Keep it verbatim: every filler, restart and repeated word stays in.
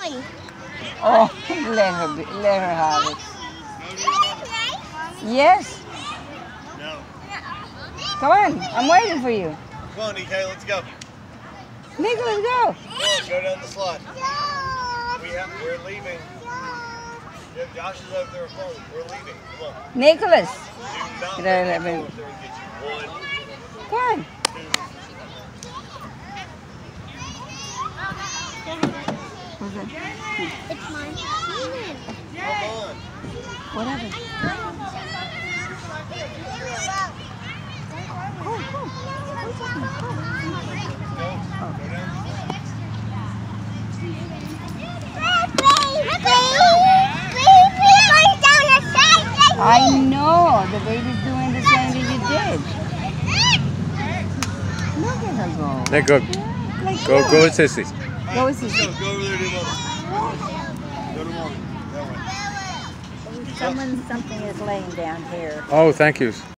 going. Oh, let her be, let her have it. Yes. No. Come on, I'm waiting for you. Come on, E K, let's go. Nicholas, go. Come on, go down the slide. We have, we're leaving. Yeah, Josh is over there phone. We're leaving. Come on. Nicholas. Do not Get let out that of go there, up there and get you. One, Come on. two. What's that? It's mine. Come on. What happened? Go, go. What's happening? Go. Go. Go down. I know. The baby's doing the same that you did. Look at her go. Let go. Like Go, you. go with Sissy. Go with Sissy. Go, go over there to mom. Go to mom. That way. Someone, something is laying down here. Oh, thank you.